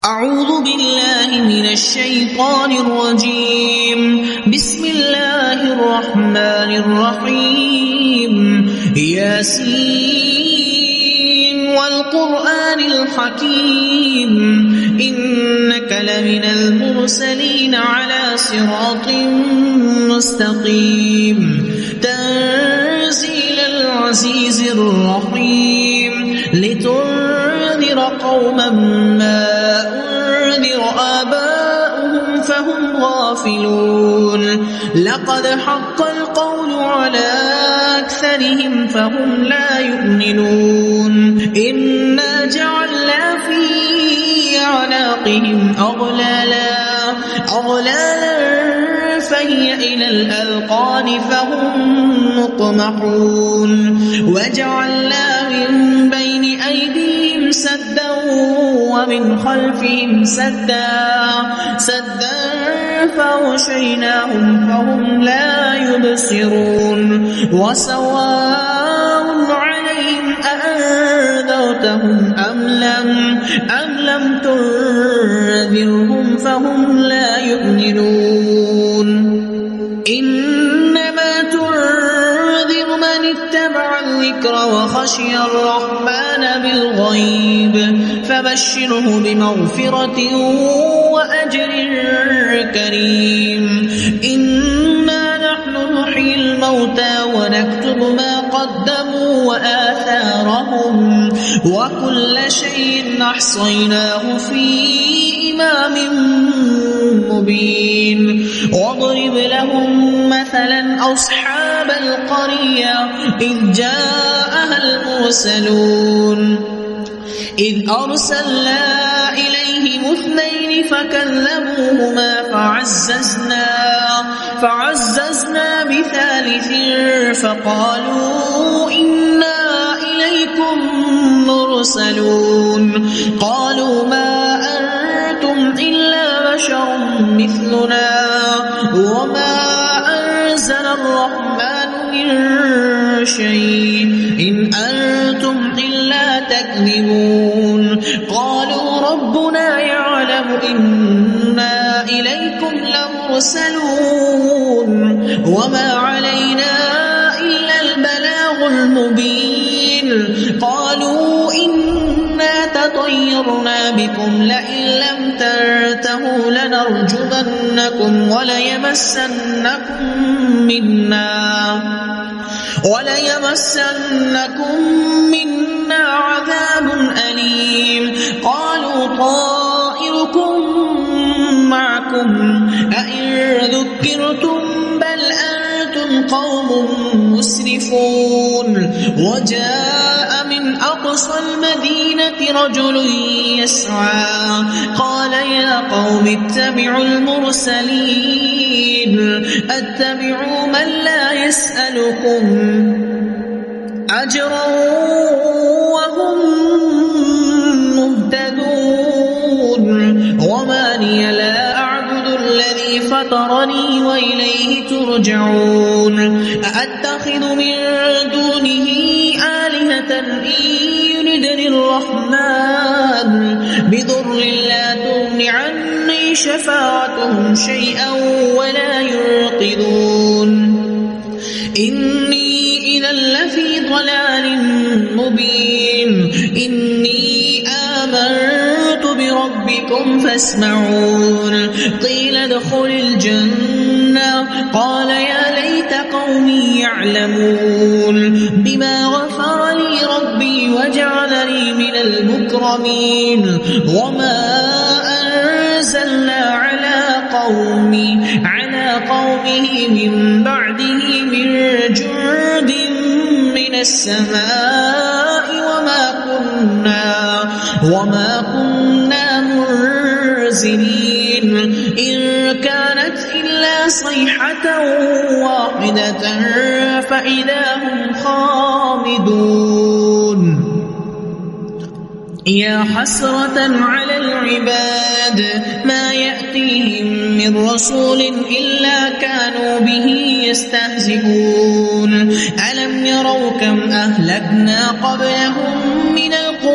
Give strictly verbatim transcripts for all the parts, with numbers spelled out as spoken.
أعوذ بالله من الشيطان الرجيم. بسم الله الرحمن الرحيم. ياسين والقرآن الحكيم إنك لمن المرسلين على صراط مستقيم. تنزيل العزيز الرحيم لتنذر قوما ما أنذر آباؤهم فهم غافلون. لقد حق القول على أكثرهم فهم لا يؤمنون. إنا جعلنا في أعناقهم أغلالا أغلالا فهي إلى الأذقان فهم مقمحون. وجعلنا من بين أيديهم سدا ومن خلفهم سدا سدا فغشيناهم فهم لا يبصرون. وسواء عليهم أأنذرتهم أم لم أم لم تنذرهم فهم لا يؤمنون. إنما تنذر من اتبع الذكر وخشي الرحمن بالغيب فبشره بمغفرة وأجر كريم. إنا نحن نحيي الموتى ونكتب ما قدموا وآثارهم وكل شيء أحصيناه في إمام مبين. واضرب لهم مثلا أصحاب القرية إذ جاءها المرسلون إذ أرسلنا إليهم اثنين فكذبوهما فعززنا فعززنا بثالث فقالوا إنا إليكم مرسلون. قالوا ما أنتم إلا بشر مثلنا وما أنزل الرحمن من شيء إن أنتم إلا تكذبون. قالوا ربنا يعلم إنا إليكم لمرسلون وما علينا إلا البلاغ المبين. قالوا إنا تطيرنا بكم لئن لم تنتهوا لنرجمنكم وليمسنكم منا وليمسنكم منا عذاب أليم. قالوا طائركم معكم أئن ذكرتم بل أنتم قوم مسرفون. وجاء من أقصى المدينة رجل يسعى قال يا قوم اتبعوا المرسلين اتبعوا من لا يسألكم أجرا وهم مهتدون. وما لي لا أعبد الذي فطرني وإليه ترجعون. أأتخذ من دونه آلهة إن يردني الرحمن بضر لا تغن عني شفاعتهم شيئا ولا ينقذون. إني إذا لفي ضلال مبين. إني آمنت بربكم فاسمعون. قيل ادخل الجنة قال يا ليت قومي يعلمون بما غفر لي ربي وجعلني من المكرمين. وما أنزلنا على قومي على قومه من بعده من جند من السماء وما كنا وما كنا منزلين. إن كانت إلا صيحة واحدة فإذا هم خامدون. يا حسرة على العباد ما يأتيهم من رسول إلا كانوا به يستهزئون. ألم يروا كم أهلكنا قبلهم من القرون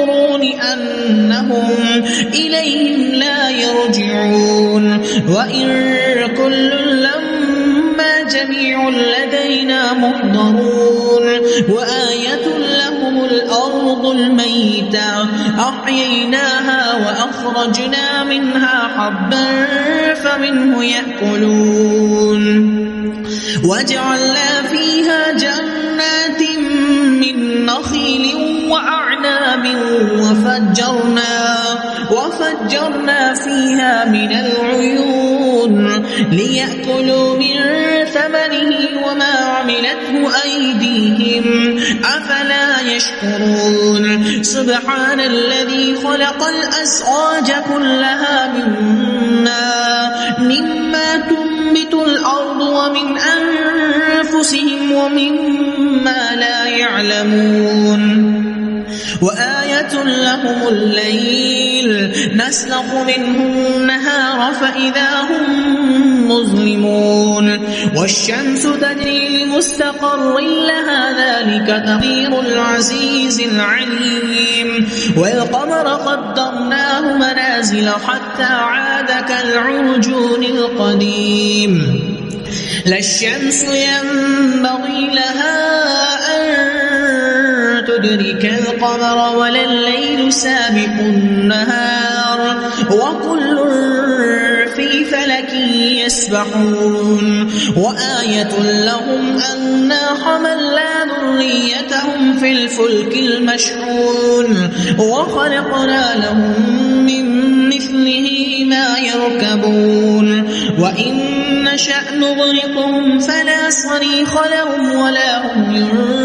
أنهم إليهم لا يرجعون وإن كل لما جميع لدينا محضرون وآية لهم الأرض الميتة أحييناها وأخرجنا منها حبا فمنه يأكلون وجعلنا فيها جنات من نخيل وأعناب وفجرنا, وفجرنا فيها من العيون ليأكلوا من ثمره وما عملته أيديهم أفلا يشكرون سبحان الذي خلق الأزواج كلها مما, مما تنبت الأرض ومن أنفسهم ومما لا يعلمون وآية لهم الليل نسلخ منه النهار فإذا هم مظلمون والشمس تجري لمستقر لها ذلك تقدير العزيز العليم والقمر قدرناه منازل حتى عاد كالعرجون القديم لا الشمس ينبغي لها أن تدرك القمر ولا الليل سابق النهار وكل في فلك يسبحون وآية لهم أنا حملنا ذريتهم في الفلك المشحون وخلقنا لهم من مثله ما يركبون وإن نشأ نغرقهم فلا صريخ لهم ولا هم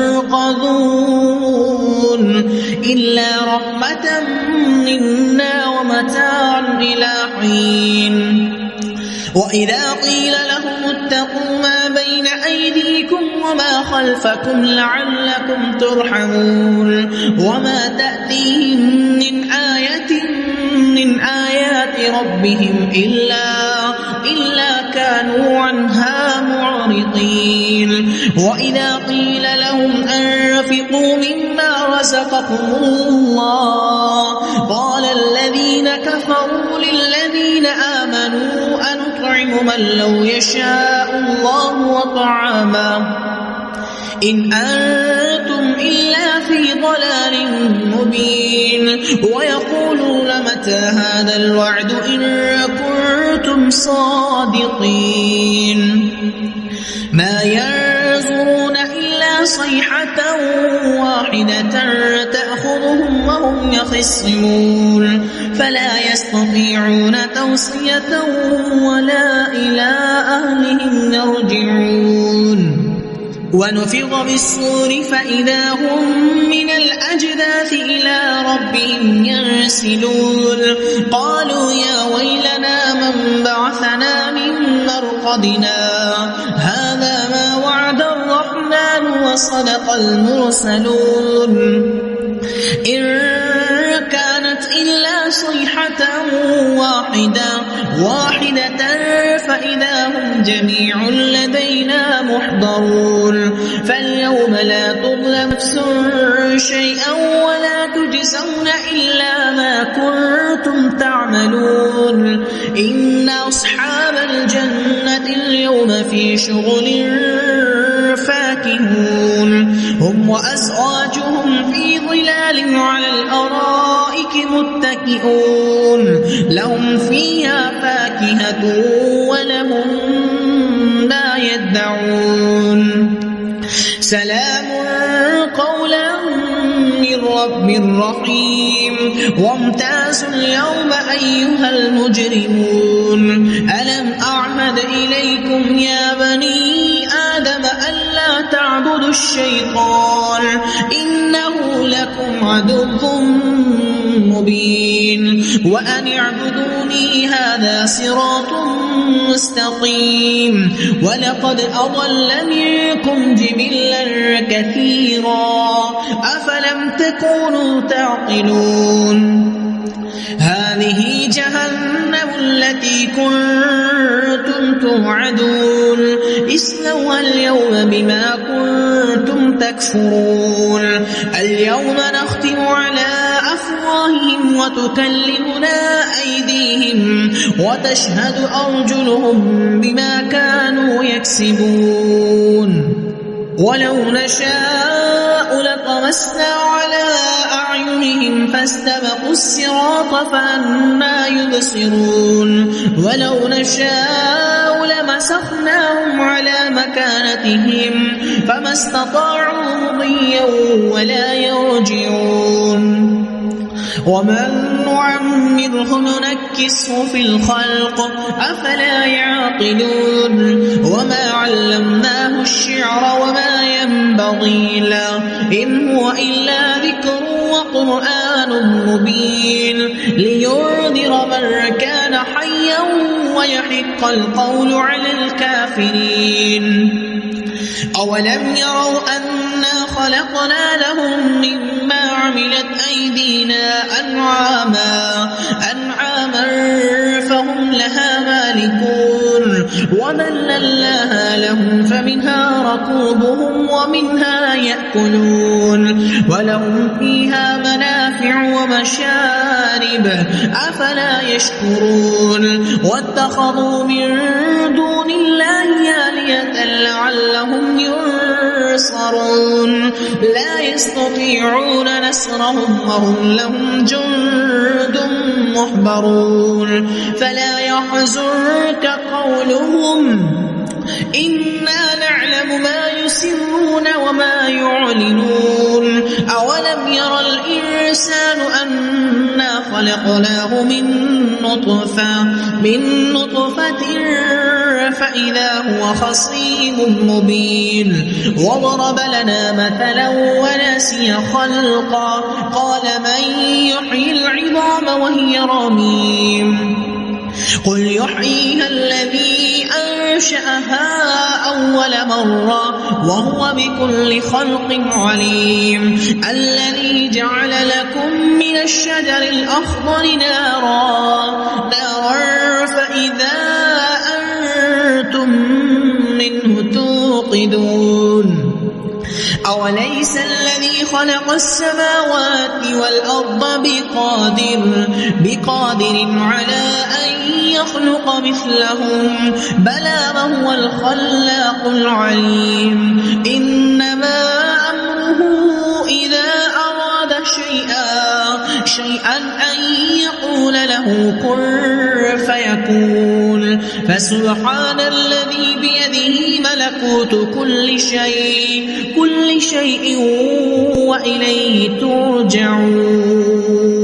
ينقذون إلا رحمة منا ومتاعا إلى حين وإذا قيل لهم اتقوا ما بين أيديكم وما خلفكم لعلكم ترحمون وما تأتيهم من آية من آيات ربهم إلا إلا كانوا عنها معرضين وإذا قيل لهم أنفقوا مما رزقكم الله قال الذين كفروا للذين آمنوا أنطعم من لو يشاء الله وطعامه إن أنتم إلا في ضلال مبين ويقولون متى هذا الوعد إن كنتم صادقين ما ينظرون إلا صيحة واحدة تأخذهم وهم يخصمون فلا يستطيعون توصية ولا إلى أهلهم يرجعون ونفخ بالصور فإذا هم من الأجداث إلى ربهم ينسلون قالوا يا ويلنا من بعثنا من مرقدنا هذا ما وعد الرحمن وصدق المرسلون إن كانت إلا صيحة واحدة واحدة فإذا هم جميع لدينا محضرون فاليوم لا تظلم نفس شيئا ولا تجزون إلا ما كنتم تعملون إن أصحاب الجنة اليوم في شغل فاكهون هم وأزواجهم في ظلال على الأرائك متكئون لهم فيها فاكهة ولهم ما يدعون سلام قولا من رب رحيم وامتازوا اليوم أيها المجرمون ألم أعهد إليكم يا بني آدم ألا تعبدوا الشيطان إنه لكم عدو مبين وأن اعبدوني هذا صراط مستقيم ولقد أضل منكم جبلا كثيرا أفلم تكونوا تعقلون هذه جهنم التي كنتم توعدون اصلوها اليوم بما كنتم تكفرون اليوم نختم على أفواههم بأفواههم وتكلمنا أيديهم وتشهد أرجلهم بما كانوا يكسبون ولو نشاء لطمسنا على أعينهم فاستبقوا الصراط فأنى يبصرون ولو نشاء لمسخناهم على مكانتهم فما استطاعوا مضيا ولا يرجعون ومن نعمره ننكسه في الخلق أفلا يعقلون وما علمناه الشعر وما ينبغي له إن هو إلا ذكر وقرآن مبين لينذر من كان حيا ويحق القول على الكافرين أولم يروا أنا خلقنا لهم مما عملت أيدينا أنعاما أنعاما فهم لها مالكون وذللناها لهم فمنها ركوبهم ومنها يأكلون ولهم فيها منافع ومشارب أفلا يشكرون واتخذوا من دون الله آلهة لعلهم ينصرون لا يستطيعون نصرهم وهم لهم جند محضرون فلا يحزنك قولهم إنا نعلم ما يسرون وما يعلنون أولم يرى الإنسان أنا خلقناه من نطفة من نطفة فإذا هو خصيم مبين وضرب لنا مثلا ونسي خلقا قال من يحيي العظام وهي رميم قل يحييها الذي أنشأها أول مرة وهو بكل خلق عليم الذي جعل لكم من الشجر الأخضر نارا نارا فإذا أنتم منه توقدون أوليس الذي خلق السماوات والأرض بقادر بقادر على أن يخلق مثلهم بلى وهو الخلاق العليم إنما أمره إذا أراد شيئا شيئا أن يقول له كن فيكون فسبحان الذي بيده ملكوت كل شيء كل شيء وإليه ترجعون.